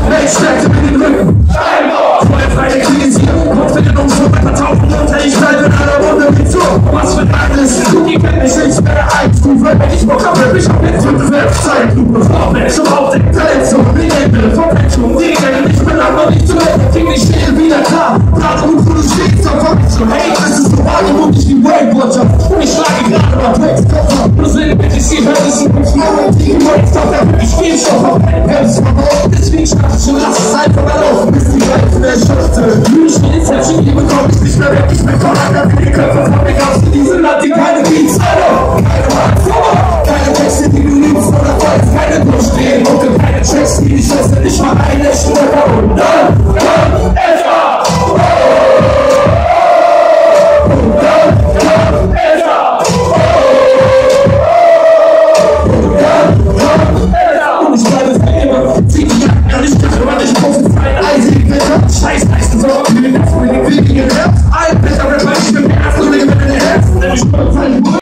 Stärkte mit den Rücken. Feuerfreie Klinisierung, Konfidierung, so weiter tauchen runter. Ich bleibe in aller Runde mit so. Was für ein Angriff, die kennt mich, ich werde Einstufe. Wenn ich Bock hab, will ich auf den 5 Zeitlupe. Vormenschung auf den Verletzung, die Hände, Vermenschung, die Gänge. Ich bin aber nicht zu Ende, krieg ich stehe wieder klar. Gerade und du stehst auf Vermenschung. Hey, das ist so wahr, und ich wie Weight Watcher. Ich schlage gerade mal Breaks, Kopf. Du sind mit ich die Hölle, sind mit Frauen, die Weights, doch da will ich Spielstoff auf meinen Herz verbaut. Deswegen schnapp ich schon, lass es einfach mal laufen, bis die Reifen der Schüchte. Mühle Inception, die bekomm ich nicht mehr weg, ich bin voll an der Köpfe von mir aus in diesem Land, die keine Beats, Alter. Keine Hardcore, keine Texte, die du liebst oder wolltest, keine durchstehen und keine Tracks, die dich schützen, nicht mal eine Stunde und dann etwa. Und ich bleibe für immer, zieh die Jacken an, ich dachte, man, ich kaufe freien Eis, Scheiß, heißt du so, wie den Willigen Herz.